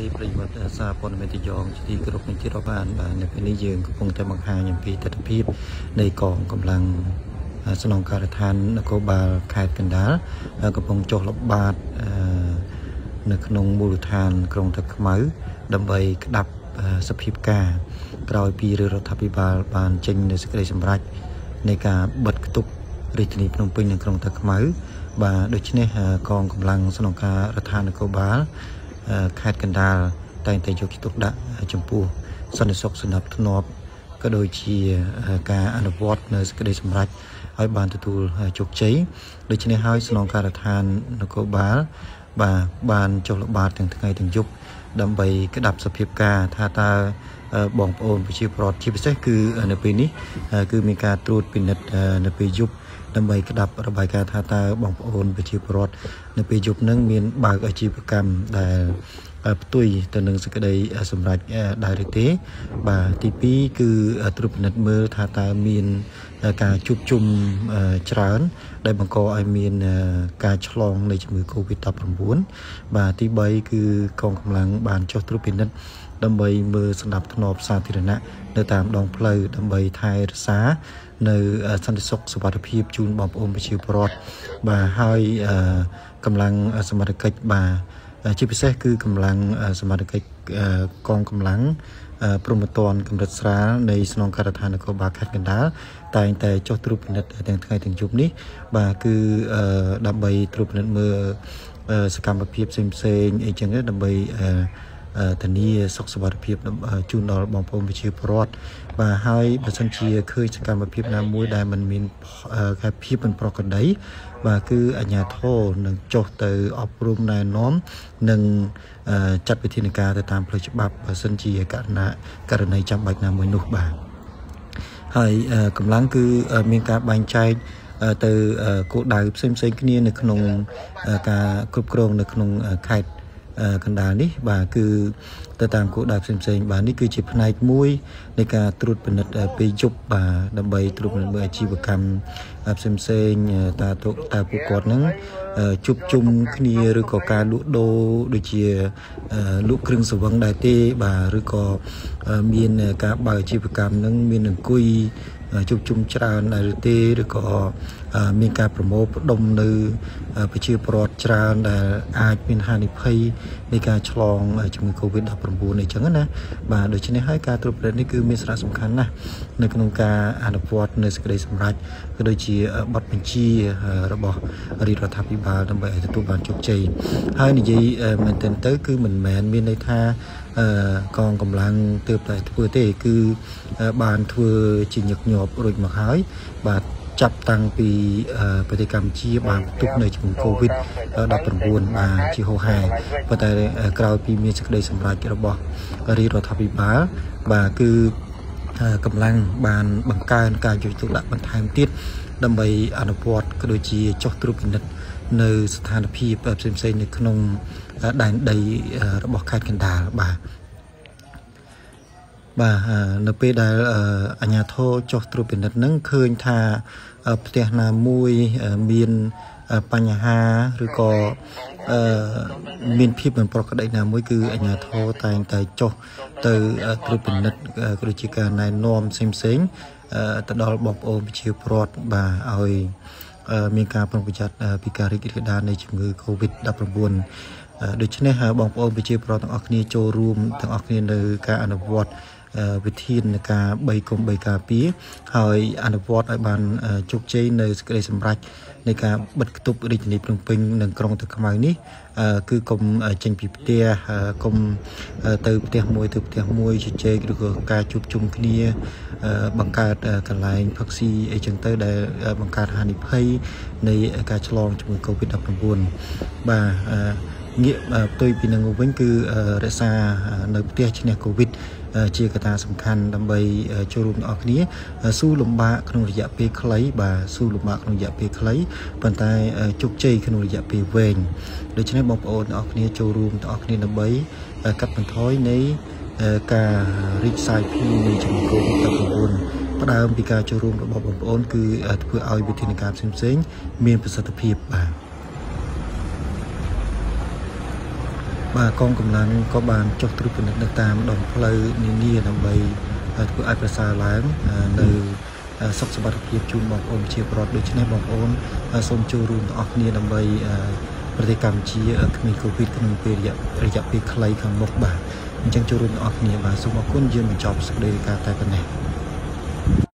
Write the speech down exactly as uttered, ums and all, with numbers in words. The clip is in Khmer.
ប្រយោជន៍សារព័ត៌មានទីយ៉ងទីក្រុងនេះជារាប់អានបាទនៅពេលនេះយើងកំពុងតែបង្ហាញអំពីទស្សនវិជ្ជានៃកងកម្លាំងស្នងការដ្ឋាននគរបាលខេត្តកណ្ដាលកំពុងចុះល្បាតនៅក្នុងមូលដ្ឋានក្រុងទឹកខ្មៅដើម្បីក្តាប់សភាពការក្រោយពីរដ្ឋាភិបាលបានចេញនូវសេចក្តីសម្រេចនៃការបិទគប់រាជធានីភ្នំពេញនៅក្រុងទឹកខ្មៅបាទដូច្នេះកងកម្លាំងស្នងការដ្ឋាននគរបាលខេត្តកណ្ដាលតែងតែយកចិត្តទុកដាក់ចំពោះសន្តិសុខសណ្ដាប់ធ្នាប់ក៏ដូចជាការអនុវត្តនៅសេចក្តីសម្រេចឲ្យបានទទួលជោគជ័យដូច្នេះហើយស្នងការដ្ឋាននគរបាលបាទបានចុះល្បាតទាំងថ្ងៃទាំងយប់ដើម្បីក្តាប់សភាពការថាតើបងប្អូនប្រជាពលរដ្ឋជាពិសេសគឺនៅពេលនេះគឺមានការត្រួតពិនិត្យនៅពេលយប់ដើម្បីក្តាប់របាយការណ៍ថាតើបងប្អូនប្រជាពលរដ្ឋនៅពេលយប់នឹងមានបើកអាជីវកម្មដែលផ្ទុយទៅនឹងសេចក្តីសម្រេចដែរឬទេបាទទីពីរគឺត្រួតពិនិត្យមើលថាតើមានការជួបជុំច្រើនដែលបង្កឲ្យមានការឆ្លងនៃជំងឺ កូវីដ ដប់ប្រាំបួន បាទទីបីគឺកងកម្លាំងបានចុះត្រួតពិនិត្យដើម្បីមើលសណ្ដាប់ធ្នាប់សាធារណៈនៅតាមដងផ្លូវដើម្បីថែរក្សានៅសន្តិសុខសុវត្ថិភាពជូនបងប្អូនប្រជាពលរដ្ឋបាទហើយកម្លាំងសមត្ថកិច្ចបាទជាពិសេសគឺកម្លាំងសមត្ថកិច្ចកងកម្លាំងព្រំប្រទានកម្រិតស្រាលនៃស្នងការដ្ឋាននគរបាលខេត្តកណ្ដាលតែងតែចុះត្រួតពិនិត្យទាំងថ្ងៃទាំងយប់នេះបាទគឺដើម្បីត្រួតពិនិត្យមើលសកម្មភាពផ្សេងៗអីចឹងដើម្បីធានាសុខសុវត្ថិភាពជូនដល់បងប្អូនប្រជាពលរដ្ឋបាទហើយបើសិនជាឃើញសកម្មភាពណាមួយដែលมันមានការភាពមិនប្រក្រតីបាទគឺអាជ្ញាធរនឹងចុះទៅអប់រំណែនាំនិងចាត់វិធានការទៅតាមផ្លូវច្បាប់បើសិនជាករណីករណីចាំបាច់ណាមួយនោះបាទហើយកម្លាំងគឺមានការបែងចែកទៅគោលដៅផ្សេងៗគ្នានៅក្នុងការគ្រប់គ្រងនៅក្នុងខេត្តកណ្ដាលនេះបាទគឺទៅតាមគោលដៅផ្សេងៗបាទនេះគឺជាផ្នែកមួយនៃការត្រួតពិនិត្យពេលយប់បាទដើម្បីត្រួតពិនិត្យមើលអាជីវកម្មផ្សេងៗតើតើពួកគាត់នឹងជួបជុំគ្នាឬក៏ការលក់ដូរដូចជាលក់គ្រឿងសង្វឹងដែរទេបាទឬក៏មានការបើកអាជីវកម្មនឹងមានអង្គុយជួបជុំច្រើនដែរទេឬក៏មានការប្រមូលផ្ដុំនៅប្រជាពលរដ្ឋច្រើនដែលអាចមានហានិភ័យនៃការឆ្លងជំងឺ កូវីដ ដប់ប្រាំបួន អីចឹងណាបាទដូច្នេះហើយការត្រួតពិនិត្យនេះគឺមានសារៈសំខាន់ណាស់នៅក្នុងការអនុវត្តនៅសេចក្តីសម្រេចក៏ដូចជាបទបញ្ជារបស់រាជរដ្ឋាភិបាលដើម្បីឲ្យទទួលបានជោគជ័យហើយនិយាយមែនទែនទៅគឺមិនមែនមានន័យថាកងកម្លាំងទើបតែធ្វើទេគឺបានធ្វើជាញឹកញាប់រួចមកហើយបាទចាប់តាំងពីប្រទេសកម្ពុជាបានផ្ទុះនៅជំងឺ កូវីដ ដប់ប្រាំបួន បាទជាហូរហែប៉ុន្តែក្រោយពីមានសេចក្តីសម្រេចរបស់រាជរដ្ឋាភិបាលបាទគឺកម្លាំងបានបង្កើនការយកចិត្តទុកដាក់បន្ថែមទៀតដើម្បីអនុវត្តក៏ដូចជាចុះត្រួតពិនិត្យនៅស្ថានភាពផ្សេងៗនៅក្នុងដែនដីរបស់ខេត្តកណ្ដាលបាទបាទនៅពេលដែលអាជ្ញាធរចុះត្រួតពិនិត្យហ្នឹងឃើញថាផ្ទះណាមួយមានបញ្ហាឬក៏មានភាពមិនប្រក្រតីណាមួយគឺអាជ្ញាធរតែងតែចុះទៅត្រួតពិនិត្យក៏ដូចជាការណែនាំផ្សេងៗទៅដល់បងប្អូនប្រជាពលរដ្ឋបាទឲ្យមានការប្រុងប្រយ័ត្នពីការរីករាលដាលនៃជំងឺ កូវីដ ដប់ប្រាំបួន ដូច្នេះបងប្អូនប្រជាពលរដ្ឋទាំងអស់គ្នាចូលរួមទាំងអស់គ្នានៅការអនុវត្តវិធាននៃការបីគុំបីការពារហើយអនុវត្តឲ្យបានជោគជ័យនៅសេចក្តីសម្រេចនៃការបិទគប់រាជធានីភ្នំពេញនិងក្រុងទឹកខ្មៅនេះគឺកុំចេញពីផ្ទះកុំទៅផ្ទះមួយទៅផ្ទះមួយជជែកឬក៏ការជួបជុំគ្នាបង្កើតកន្លែងផឹកស៊ីអីចឹងទៅដែលបង្កើតហានិភ័យនៃការឆ្លងជំងឺ កូវីដ ដប់ប្រាំបួន បាទងាកផ្ទុយពីនឹងវិញគឺរក្សានៅផ្ទះឈ្នះកូវីដជាកត្តាសំខាន់ដើម្បីចូលរួមទាំងអស់គ្នាស៊ូលំបាកក្នុងរយៈពេលខ្លីបាទស៊ូលំបាកក្នុងរយៈពេលខ្លីប៉ុន្តែជោគជ័យក្នុងរយៈពេលវែងដូច្នេះបងប្អូនទាំងអស់គ្នាចូលរួមទាំងអស់គ្នាដើម្បីកាត់បន្ថយនៃការរីកសាយភាយនៃជំងឺ កូវីដ ដប់ប្រាំបួន ផ្ដើមពីការចូលរួមរបស់បងប្អូនគឺធ្វើឲ្យវិធានការផ្សេងៗមានប្រសិទ្ធភាពបាទបាទកងកម្លាំងក៏បានចុះត្រួតពិនិត្យនៅតាមដងផ្លូវនានាដើម្បីធ្វើឲ្យប្រសើរឡើងនៅសុខសុវត្ថិភាពជូនបងប្អូនជាប្រវត្តិដូច្នេះបងប្អូនសូមចូលរួមទាំងអស់គ្នាដើម្បីប្រទេសកម្ពុជាគ្មានកូវីដក្នុងពេលរយៈរយៈពេលខ្លីខាងមុខបាទអញ្ចឹងចូលរួមទាំងអស់គ្នាបាទសូមអរគុណយើងបញ្ចប់សេចក្តីរាយការណ៍តែប៉ុណ្ណេះ